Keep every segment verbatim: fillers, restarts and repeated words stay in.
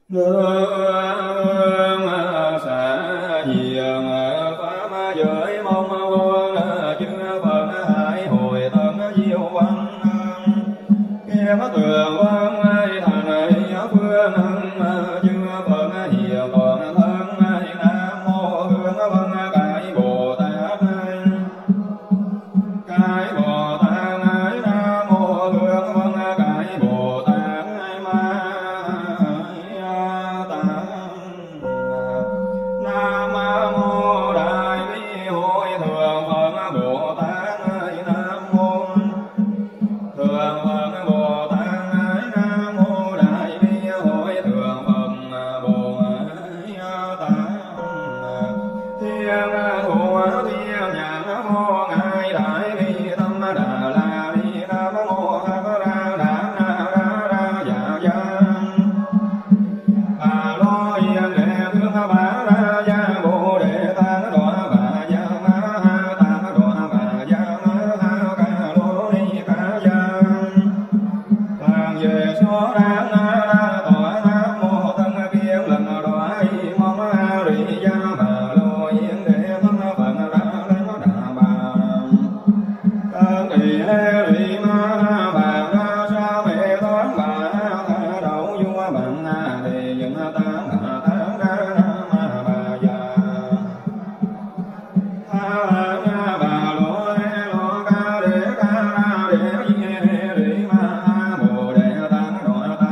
Hương xả diệm pháp giới mong quân chư Phật hải hồi tận diệu văn kiếm tường văn thành phương chư Phật hiền toàn thân nam mô hương vân cái Bồ Tát cái Bồ Tát nam mô hương vân cái Bồ Tát ma Nam mô Đại Bi Hội Thượng Phật Bồ Tát Nam mô Thượng Phật Bồ Tát Nam mô Đại Bi Hội Thượng Phật Bồ Tát Thiên Thủ Thiên Nhãn Mô Ngài Đại Bi Tâm Đà La Ni Nam mô Thác Ra Đà Na Ra Ra Dạ Dạ Bà Lo Yên Đệ Thương Bá Ra Gia Bồ Đề Tát Đọa Bà Gia Ma Ha Tát Đọa Bà Gia Ma Ha Ca Lô Ni Ca Gia Tạng về số đáng na ra tọa nam mô thân kiên lần đọa y mong a ri gia bà Lô Yên Đệ thân Phật Ra Đa Đà Bà Tân Tỳ Lê Ri Ma Ha Bà Ra Sa Mê Toán Bà Tha Đậu Vua Bằng A Đề Nhân Tán Hà Tán Đa Nam Ma Bà Già Tha La Bà Lô Lê Lô Ca Đế Ca La Đế Di Ri Ma Ha Bồ Đề Tát Đọa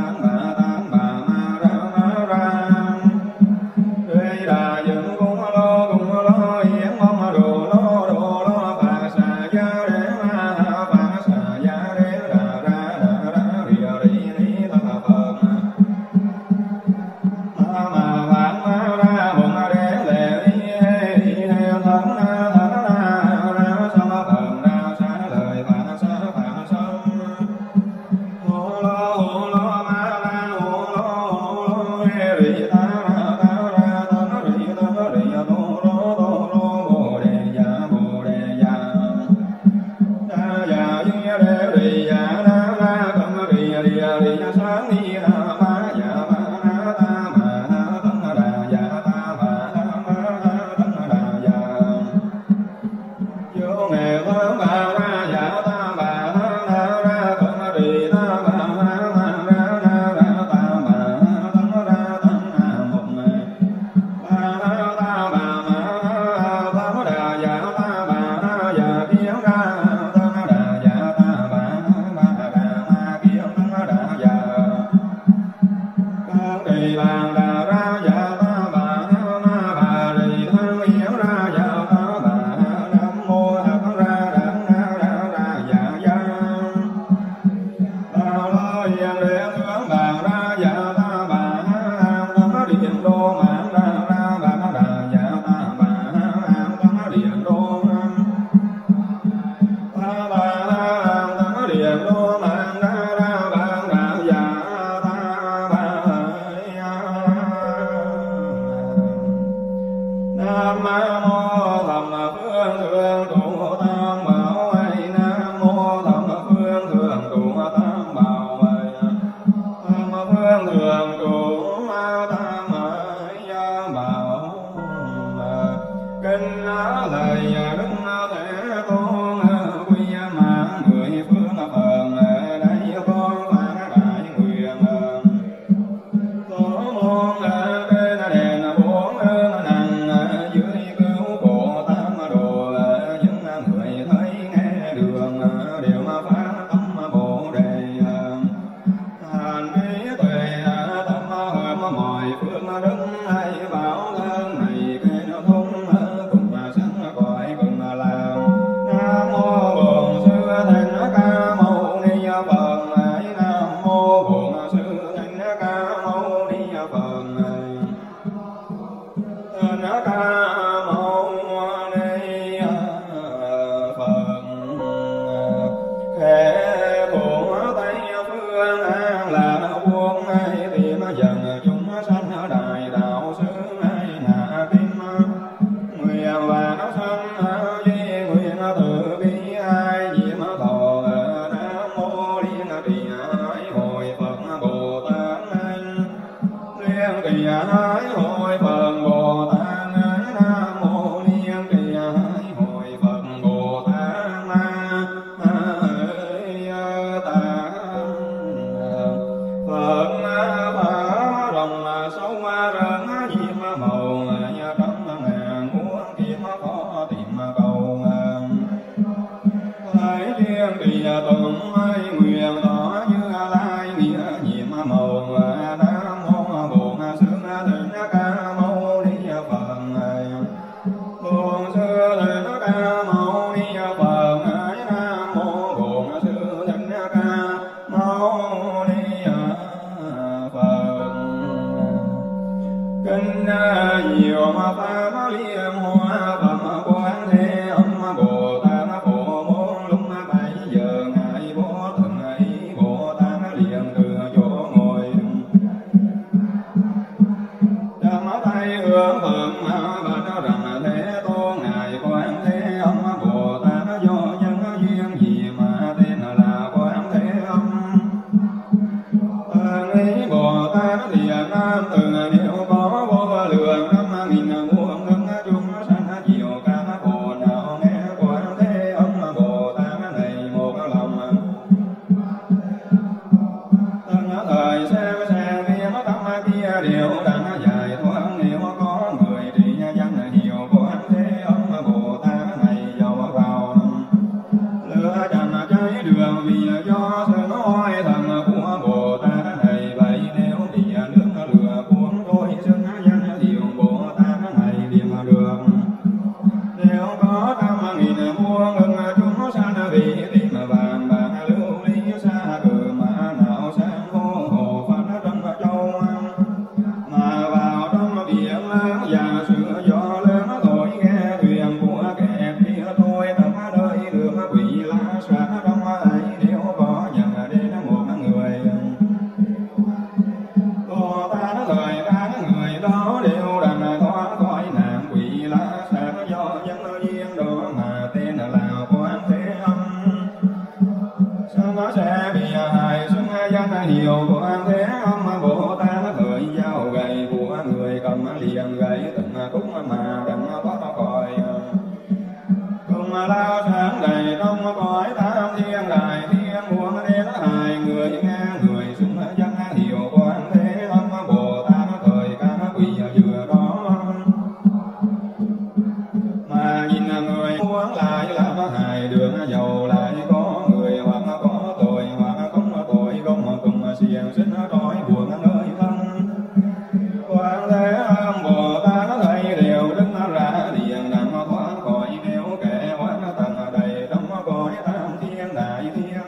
hiệu Quán Thế Âm Bồ Tát thời giao gậy của người cầm liền gậy từng khúc mà đặng thoát khỏi cùng lao sáng đầy trong cõi tam thiên đại thiên muôn đến hai người nghe người xưng danh hiệu Quán Thế Âm Bồ Tát thời các quỷ vừa đó mà nhìn người muốn lại làm hại đường giàu lại có người hoặc có tội hoặc không tội không cùng xiềng xích trói buộc nơi thân Quán Thế Âm Bồ Tát thấy đều đứng ra liền nằm thoát khỏi nếu kẻ oán tận đầy trong cõi tam thiên đại thiên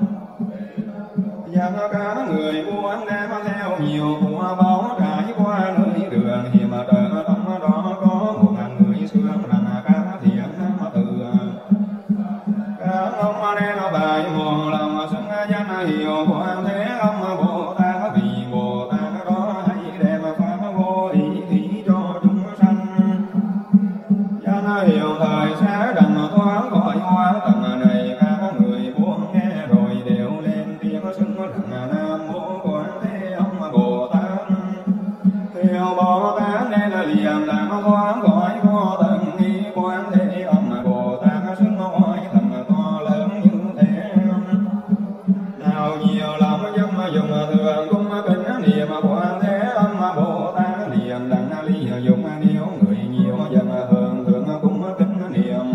dắt cả người muốn đem theo nhiều của báu trải qua nơi đường hiểm trở trong đó có một người xương rằng các thiện nam từ các ông nên bài một lòng xưng danh hiệu Quán Thế Âm Bồ Tát vì Bồ Tát đó hay đem pháp vô ý thí cho chúng sanh danh hiệu thời sẽ đầm thoát khỏi oán tận này các người buông nghe rồi đều lên tiếng xưng rằng Nam Mô Quán Thế Âm Bồ Tát hiệu Bồ Tát nên liền làm thoát khỏi vô tận nghi Quán Thế Âm Bồ Tát xưng oai thần to lớn như thế nào nhiều lòng dâm dùng thường cung kính niệm Quán Thế Âm Bồ Tát liền đặng ly dùng nếu người nhiều dần thường thường cung kính niệm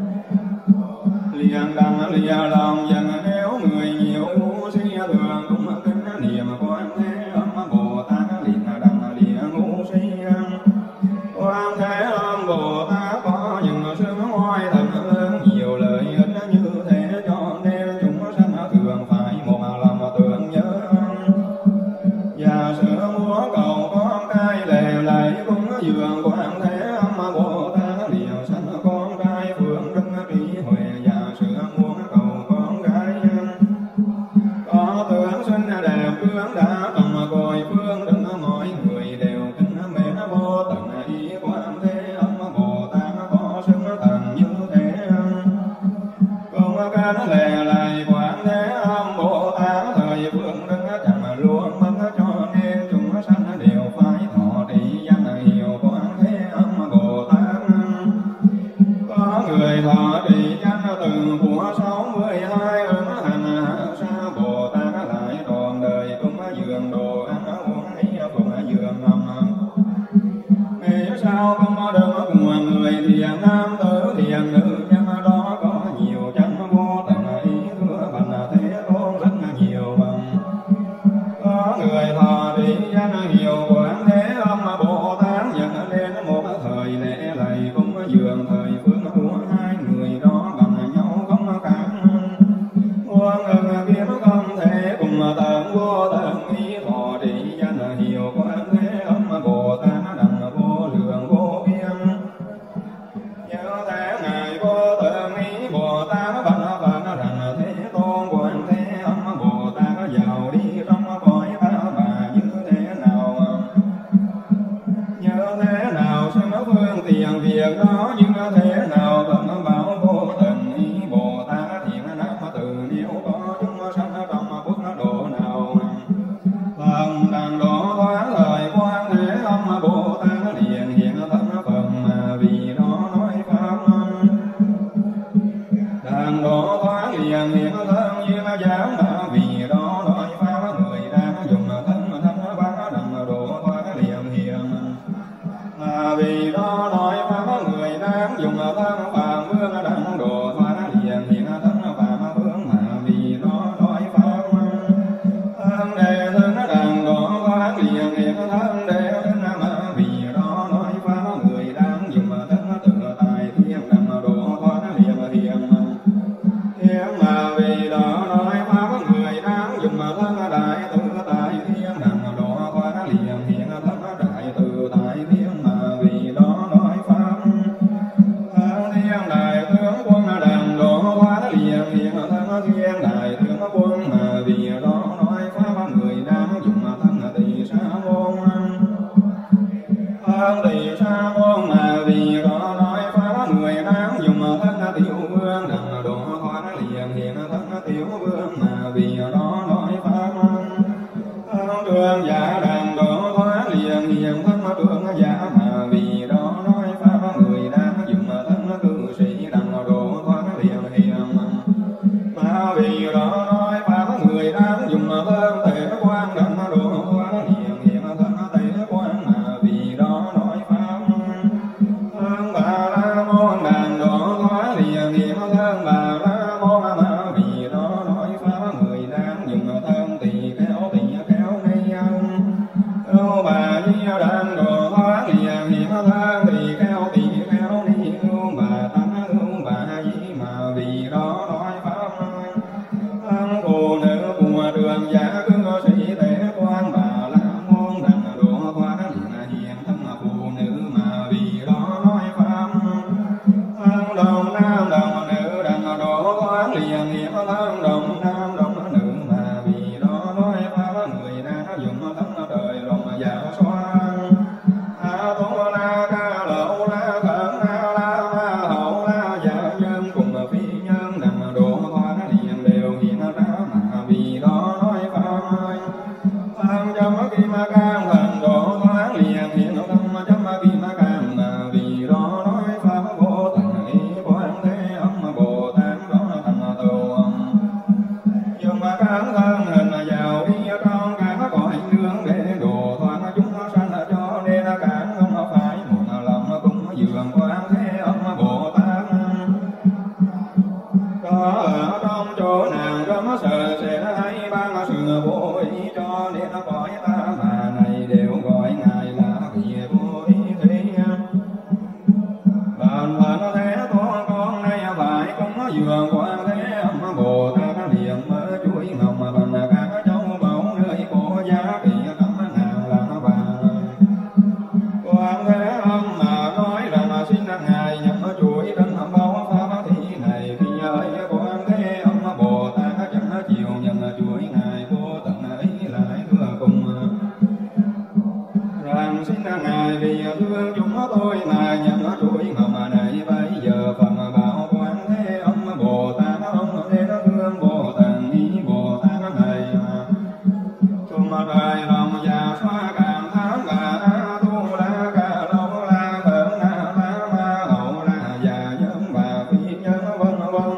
liền đặng ly lòng dần nếu người nhiều ngu si thường cung kính niệm Quán Thế Âm Bồ Tát liền đặng ly ngu si Quán Thế Âm Bồ Tát có những sự oai thần lớn nhiều lợi ích như thế cho nên chúng sanh thường phải một lòng tưởng nhớ và sự thương giả đàn đổ thoát liền hiền thân trượng giả mà vì đó nói pháp người đang dùng thân cư sĩ đàn đổ thoát liền hiền mà vì đó nói pháp người đang dùng thân thể quan đàn đổ thoát liền hiền thân thể quan mà vì đó nói pháp thân bà la môn đàn đổ thoát liền hiền thân bà la môn mà vì đó nói pháp người đang dùng thân tỳ kheo tỳ kheo ni ưu bà di đàn đổ thoát liền hiền thân tỳ kheo tỳ kheo ni ưu bà tăng ưu bà di mà vì đó nói pháp thân phụ nữ của đường giả cư sĩ tế quan bà la môn đàn đổ thoát liền hiền thân phụ nữ mà vì đó nói pháp thân đồng nam đồng nữ đàn đổ thoát liền hiền thân đồng nam đồng nữ mà vì đó nói pháp người đã dùng thân trời lòng giả xoan a tu la ca lậu la cẩn a la ma hậu la giả nhân cùng phi nhân đàn đổ thoát liền đều hiện ra mà vì đó nói pháp thân chấm kim cang thần đổ thoát liền hiện thân chấm kim cang mà vì đó nói pháp vô tận ý quán thế âm bồ tát đó thành tựu dùng cán thân hình vào đi trong các cõi nương để độ thoát chúng sanh cho nên cản không phải một lòng cũng dường quán thế âm bồ tát có ở trong chỗ nào cấm sợ sẽ hay ban sự vô ý cho nên cõi ta mà này đều gọi ngài là vị vô ý thế bản phận thế con con nay phải cũng dường quán thế âm bồ tát liền mới chuỗi ngọc mà bằng các châu báu nơi cổ giá trị trăm ngàn lạng vàng quán thế âm mà nói rằng xin ngài nhập chuỗi đến bao pháp thị này khi ơi quán thế âm bồ tát chẳng chịu nhận chuỗi ngài vô tận ấy lại thưa cùng rằng xin ngài vì thương chúng tôi mà nhận chuỗi ngọc mà này bây giờ phần bảo quán thế âm bồ tát ông thế thương bồ tát ý bồ tát này cùng trời lòng già xoa cảm thán bà tu la ca lâu la cẩn na la ma hậu la già nhân bà phi nhân vân vân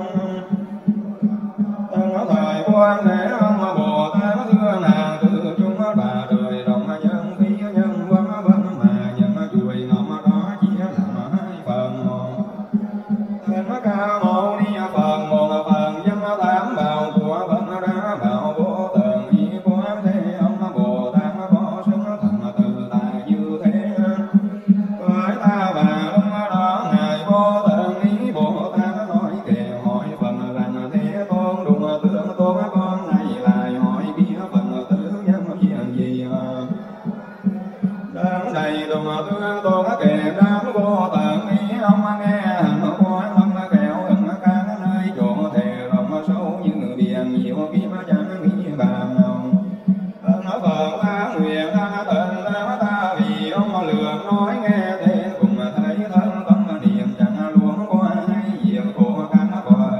tân thời quan thế âm bồ tát thương nàng từ chúng bà trời lòng nhân phi nhân vân vân mà nhận chuỗi ngọc đó chỉ là hai phần thân ca mâu ni phần một phần dâm tám bảo của vân ra bảo vô tận ý quán thế âm bồ tát có sức thần tự tại như thế với ta và lúc đó ngài vô tận ý bồ tát nói kể hỏi phần rằng thế tôn đúng tướng tôn con này lại hỏi kia phần tứ nhân diện gì đáng đầy đúng tướng tôn kể đáng vô tận ý ông nghe hẳn quán âm kẹo ưng các nơi chỗ thề lòng sâu như biển nhiều kim chẳng nghĩ bàn ân phật ta nguyện ta tận ta ta vì ông lượng nói nghe thế cùng thấy thân tâm niệm chẳng luôn qua hay diệu của các cõi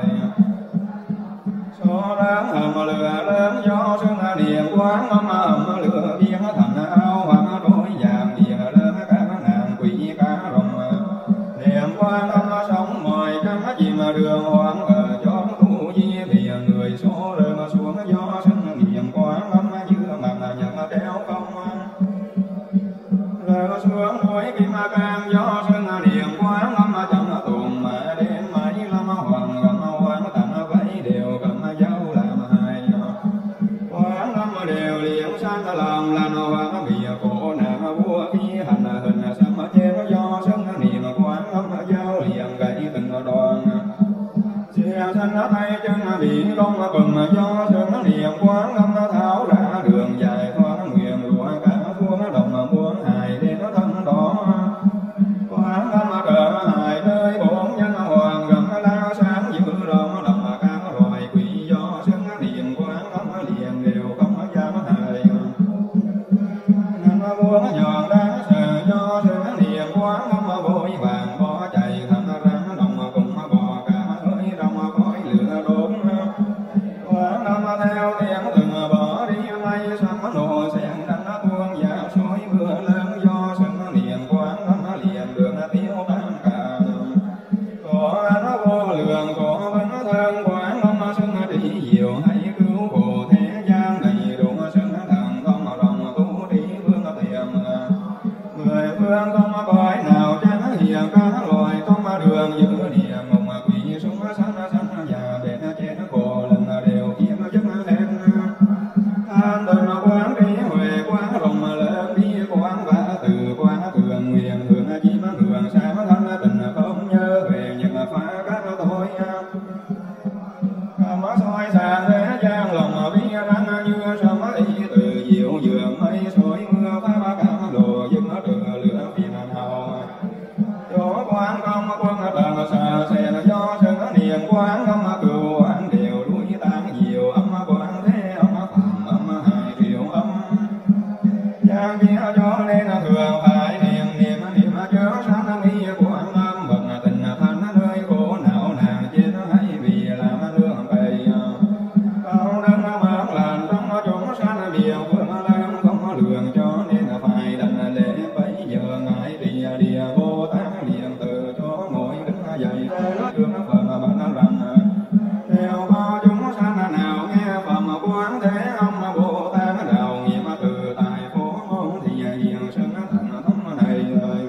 số lớn hầm lửa lớn do sương niệm quán âm hầm lửa biến thành ao hoặc đối vàng biển lớn các ngàn quỷ cá rồng niệm quán âm sống mọi trăm chìm đường hoang ở chốn tu di thì người số rơi xuống gió sân niệm quán âm như mặt nhận treo không rơi xuống núi kim cang gió sân niệm quán âm trong tùng mà đến mấy lâm hoàng gầm hoàng tặng vẫy đều cầm dấu làm hai quán âm đều liễu sang lòng là nó hoàng bìa cổ nàng vua khi hành hình sắm chém gió sân niệm quán âm dấu liền gãy từng đoạn xe xanh tay chân bị công cùng gió sân niệm quán âm tháo ra đường dài thoát nguyện lụa cả phương đồng muốn hài đến thân đó quán âm trở hài nơi bốn nhân hoàng gầm la sáng giữ rộng đồng các loài quỷ gió sân niệm quán âm liền đều không dám hài nên muốn nhọn đáng sợ do sân niệm quán âm vội vàng bỏ chạy thành rắn đồng cùng bò cả hơi trong khói lửa đốt quán âm theo tiếng từng bỏ đi an tịnh quán trí huệ quán rộng lớn bi quán và từ quán thường nguyện thường chí mãn thường sáng thanh tịnh không nhớ về những phá các tội cảm soi sáng thế gian lòng bi răng như sấm ý từ diệu dường mây xối mưa phá ba cảm đồ dưng trừ lửa phiền hào chỗ quán công quân tầng xa xe do sân niệm quán công cửu quán đều núi tán diệu âm quán thế âm phạm âm hai triệu âm giang kia cho nên thường phải niệm niệm niệm chớ sáng nghi quán âm bậc tình thanh nơi khổ não nàng chết hay vì làm nương bầy cao đấng mang làn trong chúng sanh miệng phương lam không lường cho nên phải đảnh lễ bấy giờ ngài địa địa Bồ Tát liền từ chỗ ngồi đứng dậy hướng phần bản rằng nếu có chúng sanh nào nghe phẩm quán thế âm Bồ Tát đạo nghiệp từ tại phố môn thì hiện sinh thành thấm này lời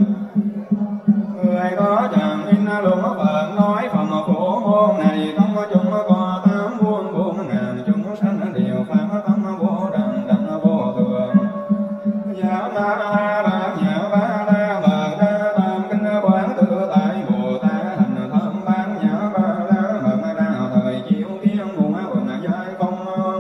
người có chẳng in lục phật nói phẩm phổ môn này không có chúng có tám muôn bốn ngàn chúng sanh đều phán tâm vô đẳng đẳng vô thường giả ma bát nhã ba la mật đa tam kinh quán tự tại Bồ Tát hành thâm bát nhã ba la mật đa thời chiếu kiến muôn quần giai công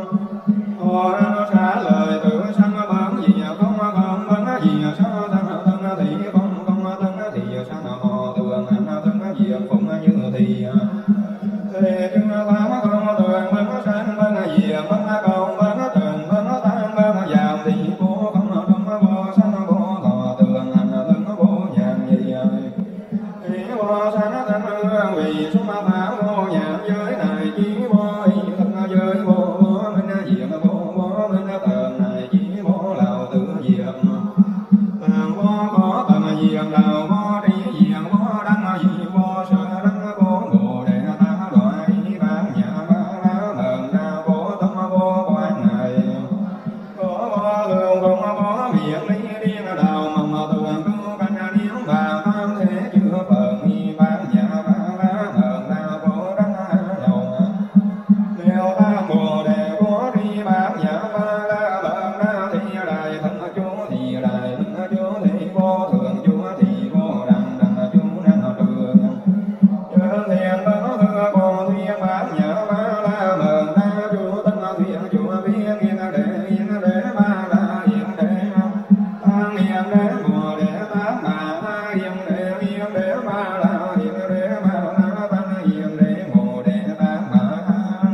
họ trả lời tự sanh bản gì không không bản gì sao thân thân thì không không thân thì sanh họ thường hành thân diệt phụng như thì thì chúng tám không thường bất sanh bất diệt bất công bất tình bất tan bất giảm thì vô không không vô sanh vô thọ thường hành thân vô nhàn gì thì vô sanh thân hương vì số pháp vô nhàn giới này chỉ vô ý thân giới vô vô minh diệt vô vô minh tường này chỉ vô lào tự diệt tường vô có tầm diệt đạo vô tri diệt vô đăng diệt vô sở đăng vô bồ đề ta đoại bát nhã ba la mật đa vô tâm vô quán này có vô lượng không có miệng lý điên đạo mầm tường cứu canh điển bà tam thế chưa phần bát nhã ba la mật đa vô đăng đầu nếu ta bồ đề có tri bát nhã ba la mật đa thì đại thân chú thì đại thân chú thì vô thường chú thì vô đẳng đẳng chú năng trường chân thiện bất thừa bồ thiên bát nhã ba la mật đa chú tâm thiện chú biên yên đệ yên đệ ba la yên đệ tăng yên đệ bồ đề tát bà la yên đệ yên đệ ba la yên đệ ba la tăng yên đệ bồ đề tát bà la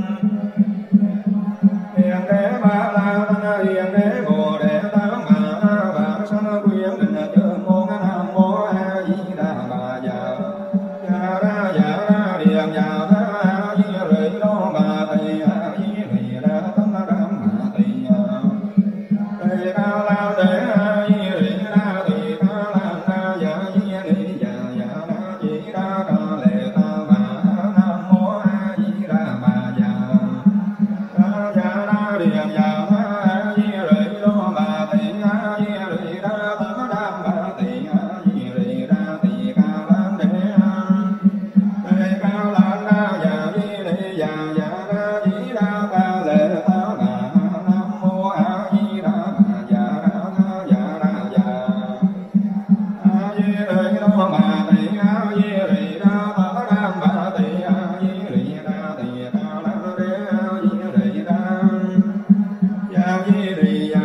yên đệ ba la tăng yên đệ bồ đề tát bà la bản sanh quyến định chơn môn nam mô a di đà bà già già ra già ra điện già tha a di rì đô bà tỳ a di rì đa tâm đam bà tỳ tỳ ca la đế a di rì đa tỳ ca la đa già di rì già già đa chỉ đa ca lệ ta bà nam mô a di đà bà già đa già đa điện già tha a di rì đô bà tỳ a di rì đa tâm đam bà tỳ a di rì đa tỳ ca la đế tỳ ca la đa già di rì già già đa chỉ đa ca lệ ta bà nam mô a di đà bà già đa tha già đa già a di rì đô bà tỳ a di rì đa tâm đam bà tỳ a di rì đa tỳ ca la đế a di rì đa già di rì già